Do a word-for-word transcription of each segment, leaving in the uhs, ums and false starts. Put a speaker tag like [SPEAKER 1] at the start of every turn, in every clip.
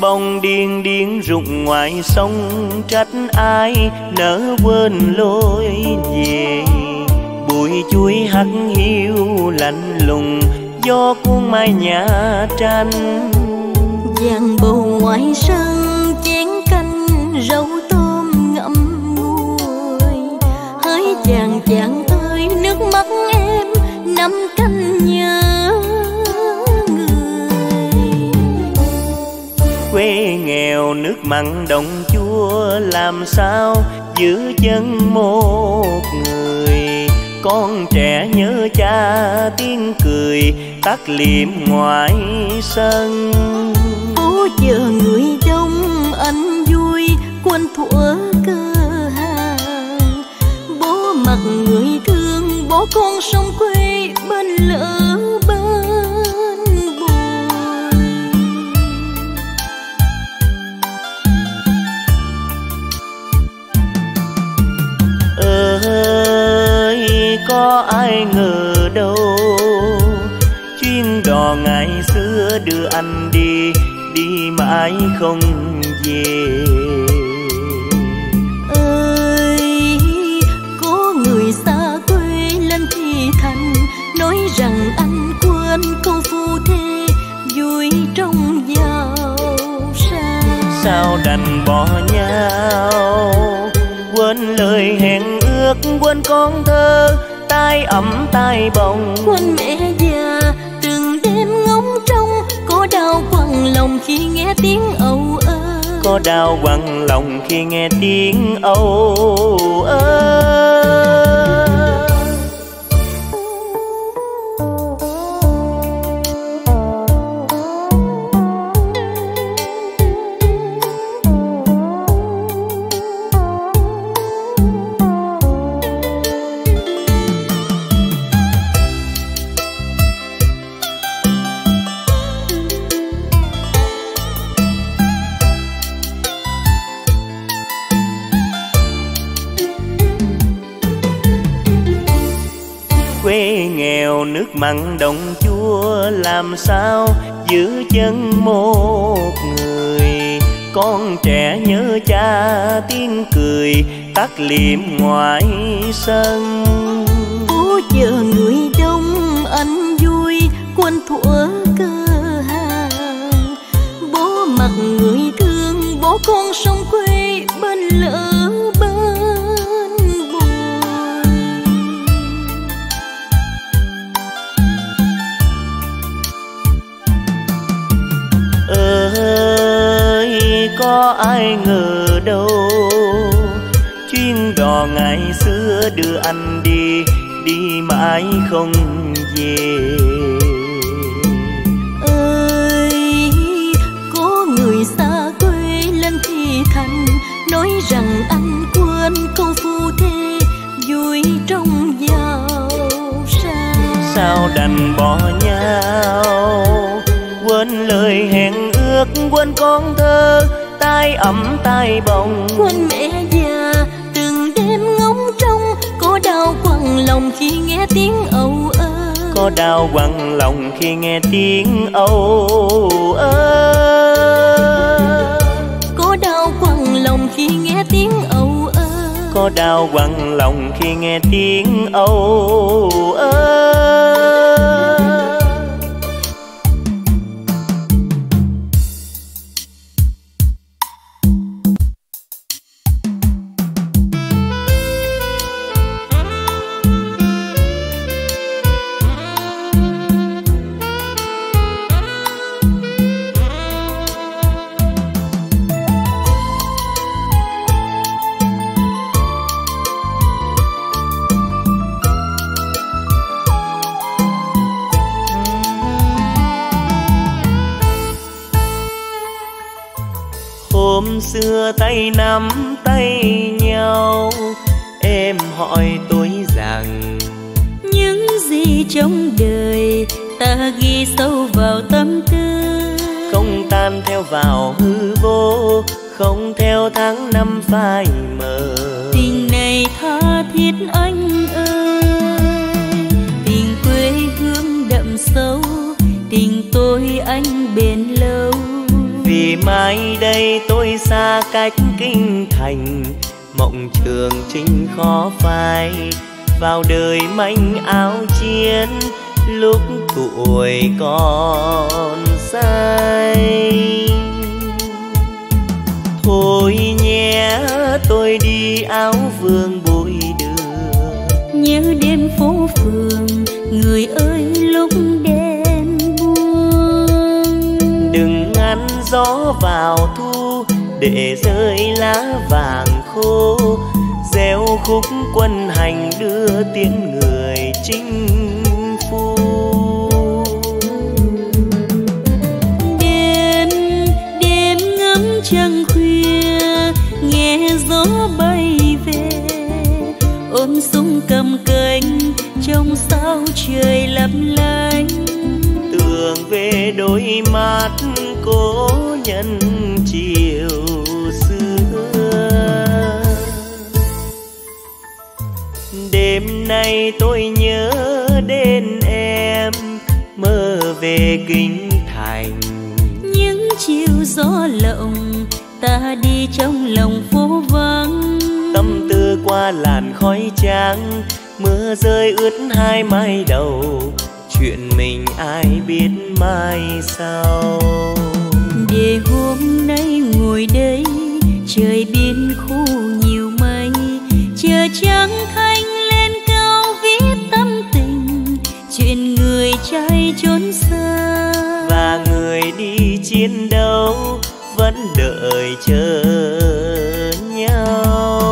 [SPEAKER 1] bông điên điên rụng ngoài sông, trách ai nỡ quên lối về. Bụi chuối hắt hiu lạnh lùng, gió cuốn mái nhà tranh.
[SPEAKER 2] Giang bầu ngoài sân chén canh rau tôm ngậm ngùi, hỡi chàng chàng ơi nước mắt em năm canh nhớ người.
[SPEAKER 1] Quê nghèo nước mặn đồng chua, làm sao giữ chân một người. Con trẻ nhớ cha tiếng cười tắt liệm ngoài sân.
[SPEAKER 2] Bố chờ người đông anh vui quên thuở cơ hàng. Bố mặc người thương bỏ con sông quê bên lỡ bên buồn.
[SPEAKER 1] Ơi có ai ngờ đâu, chuyến đò ngày xưa đưa anh đi, đi mãi không về.
[SPEAKER 2] Ơi có người xa quê lên thì thành, nói rằng anh quên câu phu thê vui trong giàu sang.
[SPEAKER 1] Sao đành bỏ nhau, quên lời hẹn ước, quên con thơ tai ấm tai bồng.
[SPEAKER 2] Quên mẹ già từng đêm ngóng trông, có đau quặn lòng khi nghe tiếng âu ơ.
[SPEAKER 1] Có đau quặn lòng khi nghe tiếng âu ơ. Quê nghèo nước mặn đồng chua, làm sao giữ chân một người. Con trẻ nhớ cha tiếng cười tắt liệm ngoài sân.
[SPEAKER 2] Bố chờ người đông anh vui quên thuở cơ hàng. Bố mặc người thương bỏ con sông quê bên lỡ bên buồn.
[SPEAKER 1] Ơi có ai ngờ đâu, chuyến đò ngày xưa đưa anh đi, đi mãi không về.
[SPEAKER 2] Ơi có người xa quê lên thì thành, nói rằng anh quên câu phu thê vui trong giàu sang.
[SPEAKER 1] Sao đành bỏ nhau, quên lời hẹn ước, quên con thơ tai ấm tai bồng.
[SPEAKER 2] Quên mẹ già từng đêm ngóng trông, có đau quặn lòng khi nghe tiếng âu ơ.
[SPEAKER 1] Có đau quặn lòng khi nghe tiếng âu ơ.
[SPEAKER 2] Có đau quặn lòng khi nghe tiếng âu ơ.
[SPEAKER 1] Có đau quặn lòng khi nghe tiếng âu ơ. Hôm xưa tay nắm tay nhau, em hỏi tôi rằng
[SPEAKER 2] những gì trong đời ta ghi sâu vào tâm tư,
[SPEAKER 1] không tan theo vào hư vô, không theo tháng năm phai mờ.
[SPEAKER 2] Tình này tha thiết anh ơi, tình quê hương đậm sâu, tình tôi anh bền lâu.
[SPEAKER 1] Vì mai đây tôi xa cách kinh thành, mộng trường chinh khó phai. Vào đời manh áo chiến, lúc tuổi còn say. Thôi nhé tôi đi áo vương bội đường,
[SPEAKER 2] nhớ đêm phố phường người ơi lúc đêm buông.
[SPEAKER 1] Đừng ngăn gió vào thu để rơi lá vàng khô, gieo khúc quân hành đưa tiếng người chinh phu.
[SPEAKER 2] Đêm đêm ngắm trăng khuya, nghe gió bay về, ôm súng cầm cánh trong sao trời lấp lánh.
[SPEAKER 1] Tưởng về đôi mắt cố nhân chiều xưa. Đêm nay tôi nhớ đến em, mơ về kinh thành.
[SPEAKER 2] Những chiều gió lộng ta đi trong lòng phố vắng.
[SPEAKER 1] Tâm tư qua làn khói trắng, mưa rơi ướt hai mái đầu. Chuyện mình ai biết mai sau.
[SPEAKER 2] Để hôm nay ngồi đây, trời biên khu nhiều mây, chờ trắng thanh lên cao viết tâm tình. Chuyện người trai trốn xa
[SPEAKER 1] và người đi chiến đấu vẫn đợi chờ nhau.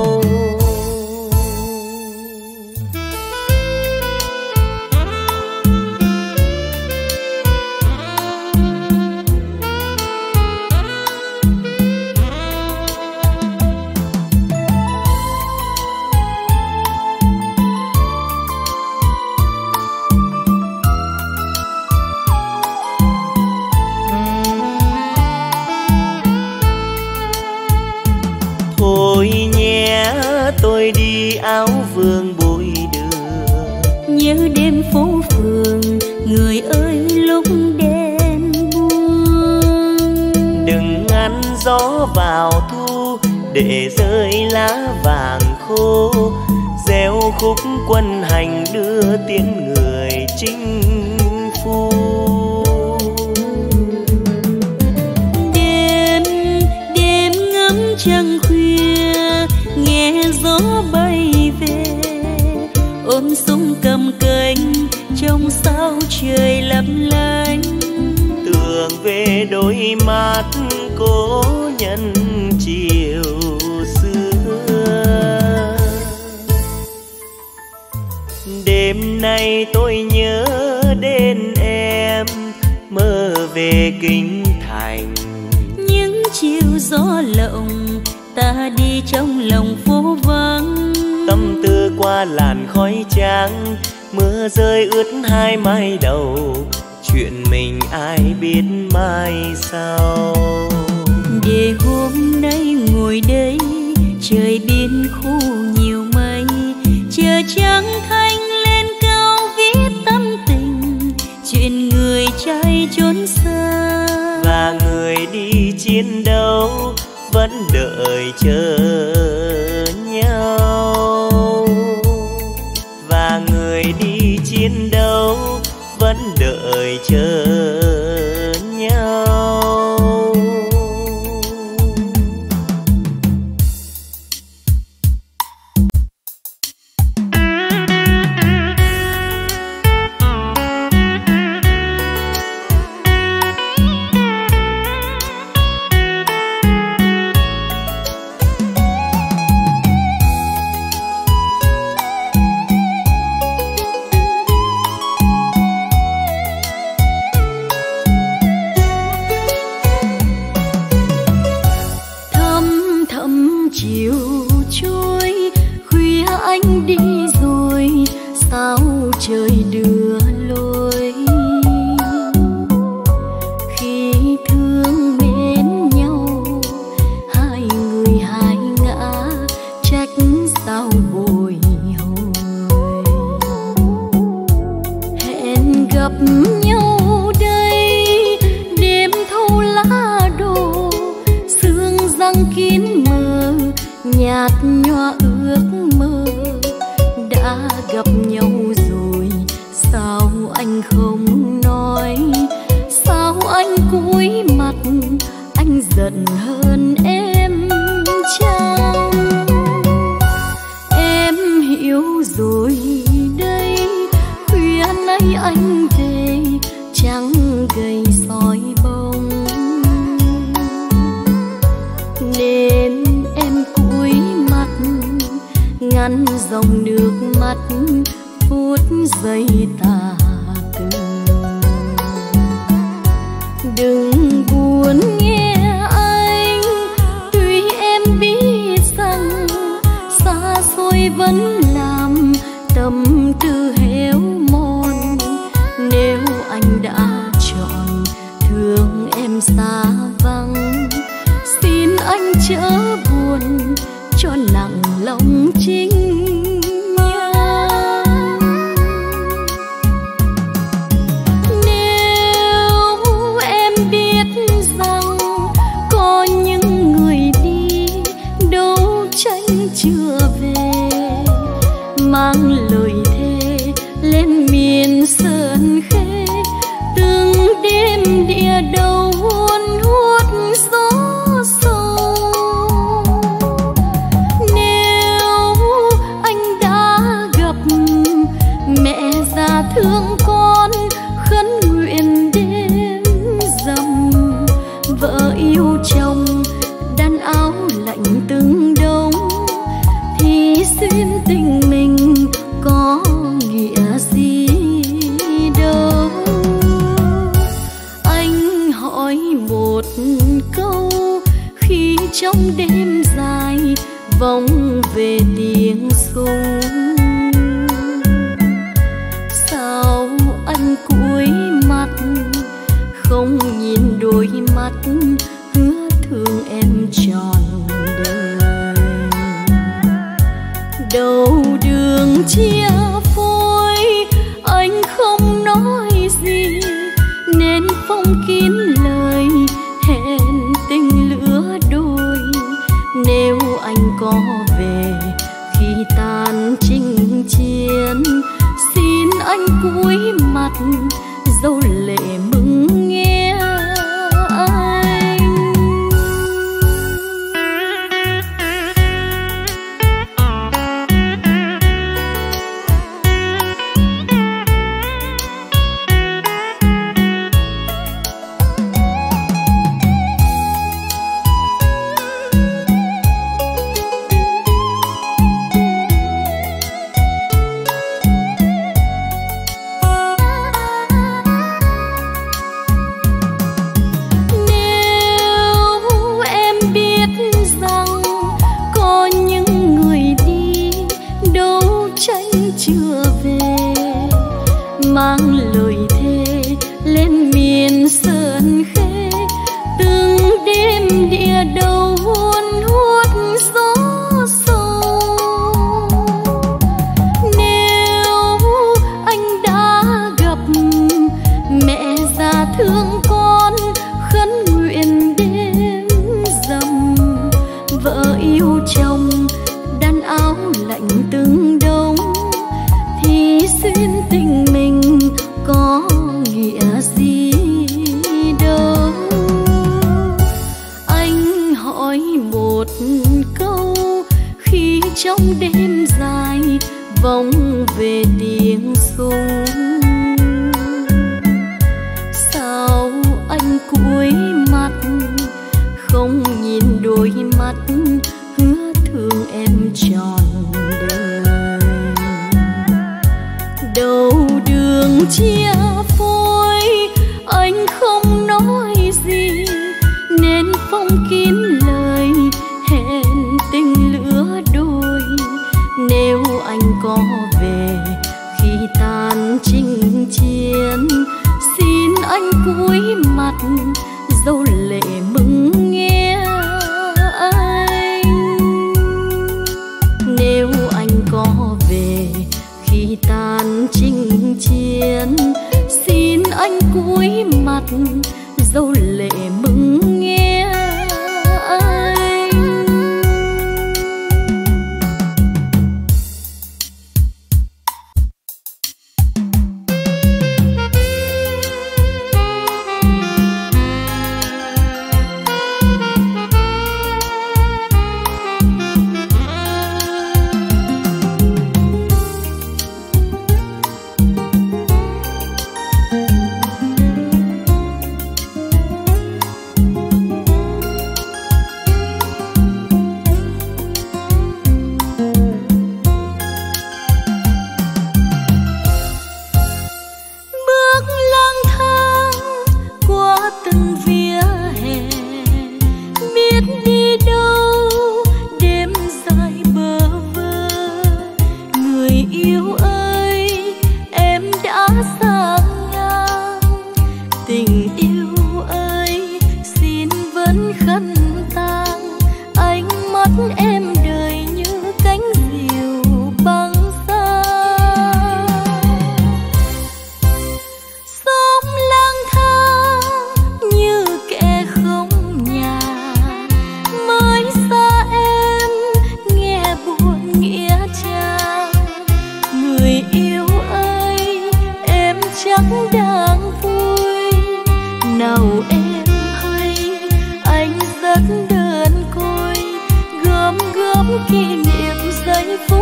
[SPEAKER 1] Thôi nhé tôi đi áo vương bội đường,
[SPEAKER 2] nhớ đêm phố phường người ơi lúc đêm buông.
[SPEAKER 1] đừng ngăn gió vào thu để rơi lá vàng khô, gieo khúc quân hành đưa tiếng người chinh phu.
[SPEAKER 2] Đêm đêm ngắm trăng khuya, nghe gió bay về, ôm súng cầm cánh trong sao trời lấp lánh.
[SPEAKER 1] Tưởng về đôi mắt cố nhân chiều xưa. Đêm nay tôi nhớ đến em, mơ về kinh thành.
[SPEAKER 2] Những chiều gió lộng ta đi trong lòng phố vắng.
[SPEAKER 1] Tâm tư qua làn khói trắng, mưa rơi ướt hai mái đầu. Chuyện mình ai biết mai sau.
[SPEAKER 2] Để hôm nay ngồi đây, trời biên khu nhiều mây, chờ trắng thanh lên cao viết tâm tình. Chuyện người trai trốn xa
[SPEAKER 1] và người đi chiến đấu vẫn đợi chờ nhau. Và người đi chiến đấu vẫn đợi chờ nhau.
[SPEAKER 2] trăng kín mờ, nhạt nhòa ước mơ. Đã gặp nhau rồi sao anh không nói, sao anh cúi mặt, anh giận hơn em chăng? Em hiểu rồi đây, khuya nay anh về trắng gầy soi bông, nên em cúi mặt ngăn dòng nước mắt phút giây tà từ. Đừng buồn nghe anh, tuy em biết rằng xa xôi vẫn làm tâm tư héo mòn. Nếu anh đã chọn thương em xa vắng, xin anh chớ buồn cho nặng lòng chính nhân. Nếu em biết rằng có những người đi đấu tranh chưa về, mang lời thề lên miền Sơn Khê, từng đêm địa đầu hun hút gió sâu. Nếu anh đã gặp mẹ già thương con, khấn nguyện đêm rằm, vợ yêu chồng đan áo lạnh từng đông, thì xuyên tình mình có nghĩa gì đâu. Anh hỏi một câu khi trong đêm dài vòng về tiếng súng, sao anh cúi mặt không nhìn đôi mắt hứa thương em trọn đời? Đầu đường chia phôi anh không nói gì, nên phong kín lời hẹn tình lứa đôi. Nếu anh có về khi tan chinh chiến, xin anh cúi mặt dấu lệ mừng nghe anh. Mang lời thề lên miền Sơn Khê, từng đêm địa đầu hun hút gió sâu. Nếu anh đã gặp mẹ già thương con, khấn nguyện đêm rằm, vợ yêu chồng đan áo lạnh từng đông, thì xuyên tình mình có nghĩa gì đâu. Anh hỏi một câu khi trong đêm dài vòng về tiếng súng, sao anh cúi mặt không nhìn đôi mắt hứa thương em trọn đời? Đầu đường chia phôi anh không nói gì, nên phong kín lời hẹn tình lứa đôi. Nếu anh có về khi tan chinh chiến, xin anh cúi mặt dấu lệ mừng nghe anh. Nếu anh có về khi tan chinh chiến, xin anh cúi mặt dấu lệ mừng nghe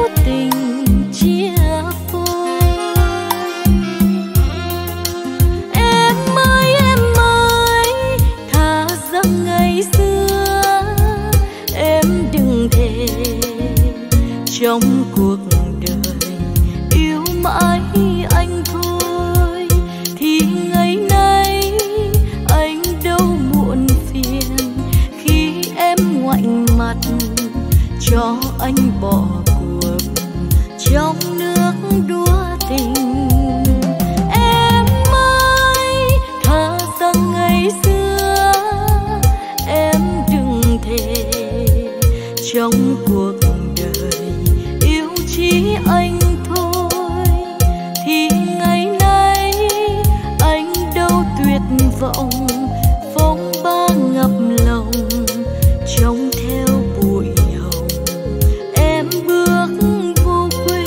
[SPEAKER 2] tình chia phôi. Em ơi em ơi, thà rằng ngày xưa em đừng thề trong cuộc đời yêu mãi anh thôi, thì ngày nay anh đâu muộn phiền khi em ngoảnh mặt cho anh bỏ cuộc trong nước đua tình. Em ơi, thà rằng ngày xưa em đừng thề trong cuộc đời yêu chỉ anh thôi, thì ngày nay anh đâu tuyệt vọng phong ba ngập lòng trông theo bụi hồng em bước vô quê.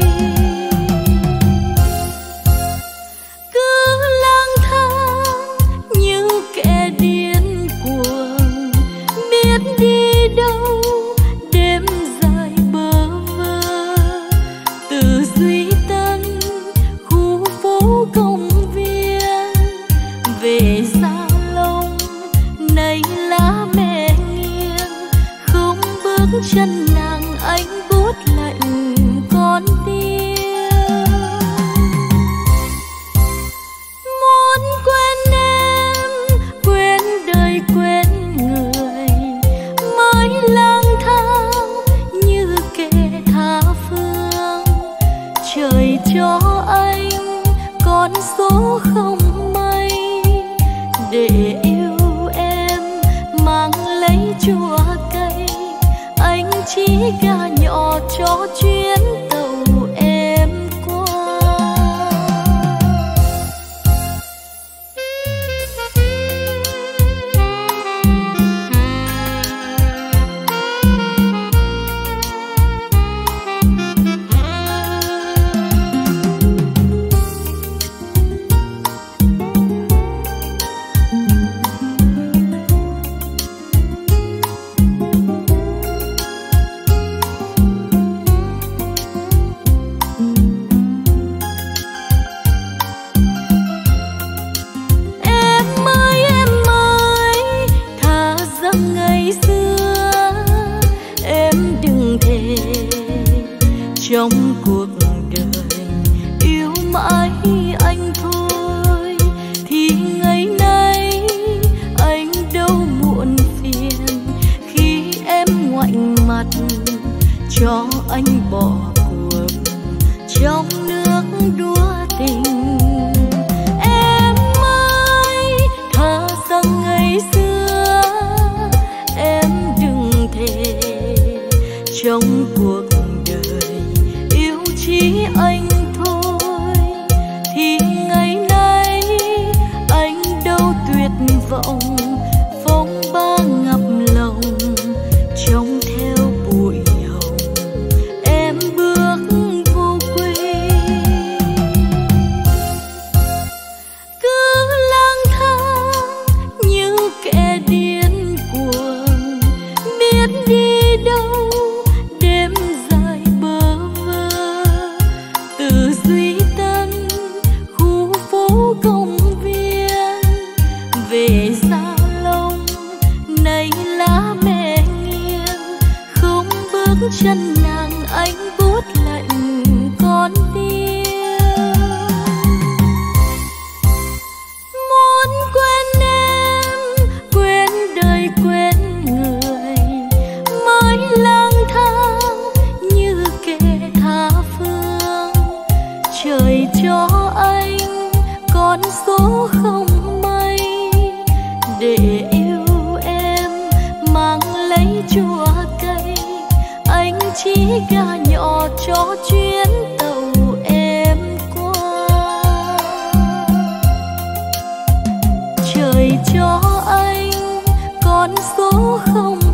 [SPEAKER 2] Cứ lang thang như kẻ điên cuồng, biết đi đâu đêm dài bơ vơ, từ Duy Tân khu phố công viên về Gia Long nay lá mẹ nghiêng, không bước chân nàng anh bút lạnh con tim. Muốn quên em, quên đời quên người, mới lang thang như kẻ tha phương. Trời cho anh con số không may để yêu em mang lấy chua cây, anh chỉ gà nhỏ cho chuyến tàu em qua. Trong cuộc đời yêu mãi anh thôi, thì ngày nay anh đâu muộn phiền khi em ngoảnh mặt cho anh bỏ cuộc trong nước đua tình. Em ơi, thà rằng ngày xưa em đừng thề trong cuộc chỉ anh thôi, thì ngày nay anh đâu tuyệt vọng phong ba ngập lòng trông theo bụi hồng em bước vô quê. Cứ lang thang như kẻ điên cuồng, biết đi đâu đêm dài bơ vơ, từ Duy Tân khu phố công viên về Gia Long nay lá mẹ nghiêng, không bước chân nàng anh bút lạnh con tim. Muốn quên em, quên đời quên người, mới lang thang như kẻ tha phương. Trời cho anh con số không may để yêu em mang lấy chua cây, anh chỉ gà nhỏ cho chuyến tàu em qua. Trời cho anh con số không